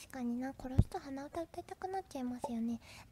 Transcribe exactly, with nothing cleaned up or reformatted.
確かにな、殺すと鼻歌歌いたくなっちゃいますよね。